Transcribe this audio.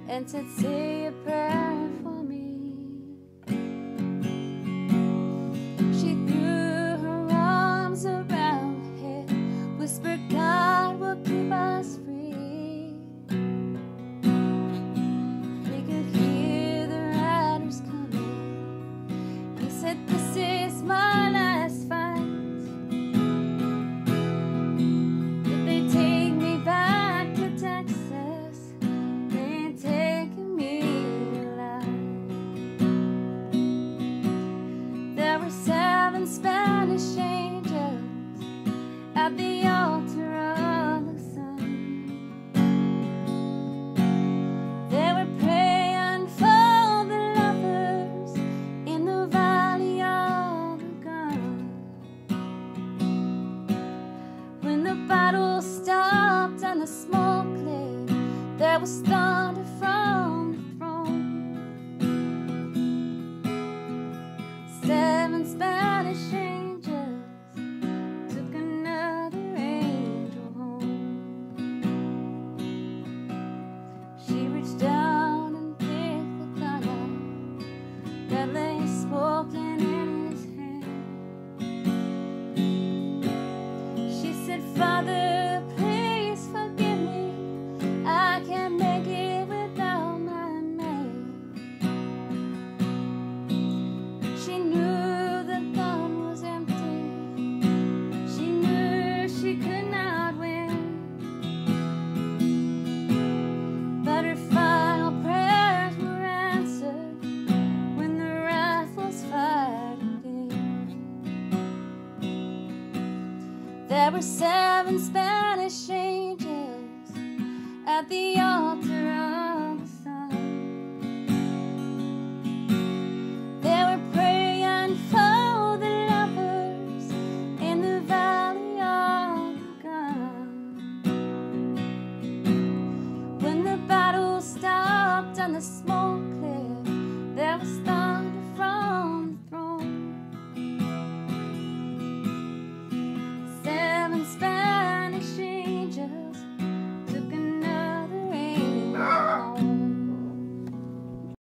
and said, say a prayer for me. She threw her arms around my head, whispered, God will keep us free. We could hear the riders coming. He said, this is my last fight. If they take me back to Texas, they ain't taking me alive. There were 7 Spanish angels at the altar of the sun. They were praying for the lovers in the valley of the gun. When the battle stopped and the smoke cleared, there was thunder from the throne. 7 Spanish angels took another angel home. She reached down and picked the gun up that lay smoking in his hand. She said, Father, please forgive me. I can't make it without my man. She knew the gun was empty. She knew she could not win. But her final prayers were answered when the rifles fired again. There were 7 Spanish angels at the altar of the sun. They were praying for the lovers in the valley of the gun. When the battle stopped and the smoke